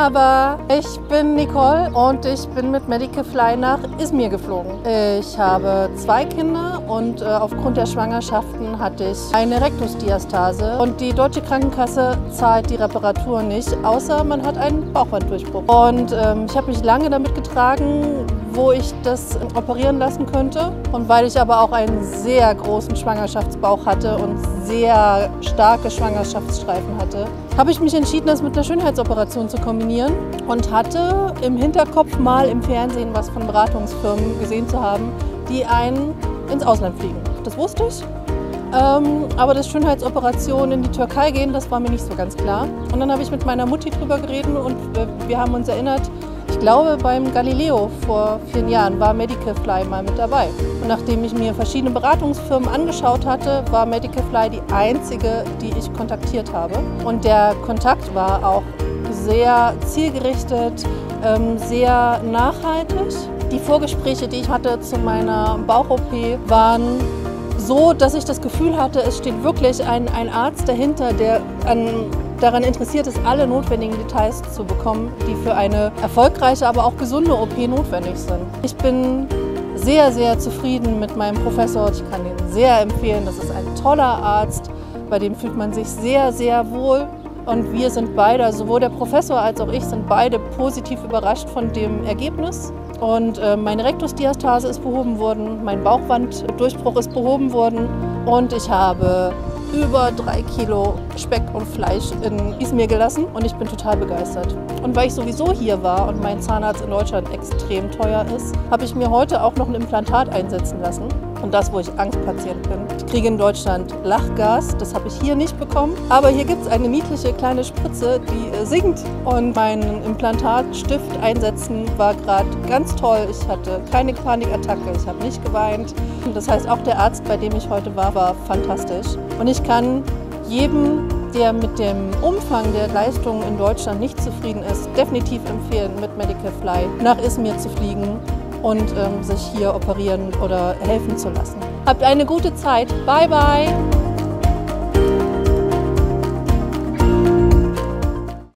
Merhaba, ich bin Nicole und ich bin mit Medicafly nach Izmir geflogen. Ich habe 2 Kinder und aufgrund der Schwangerschaften hatte ich eine Rektusdiastase und die deutsche Krankenkasse zahlt die Reparatur nicht, außer man hat einen Bauchwanddurchbruch. Und ich habe mich lange damit getragen, wo ich das operieren lassen könnte. Und weil ich aber auch einen sehr großen Schwangerschaftsbauch hatte und sehr starke Schwangerschaftsstreifen hatte, habe ich mich entschieden, das mit einer Schönheitsoperation zu kombinieren und hatte im Hinterkopf mal im Fernsehen was von Beratungsfirmen gesehen zu haben, die einen ins Ausland fliegen. Das wusste ich. Aber dass Schönheitsoperationen in die Türkei gehen, das war mir nicht so ganz klar. Und dann habe ich mit meiner Mutti drüber geredet und wir haben uns erinnert, ich glaube, beim Galileo vor 4 Jahren war Medicafly mal mit dabei. Und nachdem ich mir verschiedene Beratungsfirmen angeschaut hatte, war Medicafly die einzige, die ich kontaktiert habe. Und der Kontakt war auch sehr zielgerichtet, sehr nachhaltig. Die Vorgespräche, die ich hatte zu meiner Bauch-OP, waren so, dass ich das Gefühl hatte, es steht wirklich ein Arzt dahinter, der daran interessiert ist, alle notwendigen Details zu bekommen, die für eine erfolgreiche, aber auch gesunde OP notwendig sind. Ich bin sehr, sehr zufrieden mit meinem Professor. Ich kann ihn sehr empfehlen. Das ist ein toller Arzt, bei dem fühlt man sich sehr, sehr wohl. Und wir sind beide, also sowohl der Professor als auch ich, sind beide positiv überrascht von dem Ergebnis. Und meine Rektusdiastase ist behoben worden, mein Bauchwanddurchbruch ist behoben worden und ich habe über 3 Kilo Speck und Fleisch in Izmir gelassen und ich bin total begeistert. Und weil ich sowieso hier war und mein Zahnarzt in Deutschland extrem teuer ist, habe ich mir heute auch noch ein Implantat einsetzen lassen. Und das, wo ich Angstpatient bin. Ich kriege in Deutschland Lachgas, das habe ich hier nicht bekommen. Aber hier gibt es eine niedliche kleine Spritze, die singt. Und mein Implantatstift einsetzen war gerade ganz toll. Ich hatte keine Panikattacke, ich habe nicht geweint. Das heißt, auch der Arzt, bei dem ich heute war fantastisch. Und ich kann jedem, der mit dem Umfang der Leistungen in Deutschland nicht zufrieden ist, definitiv empfehlen, mit Medicafly nach Izmir zu fliegen und sich hier operieren oder helfen zu lassen. Habt eine gute Zeit. Bye, bye!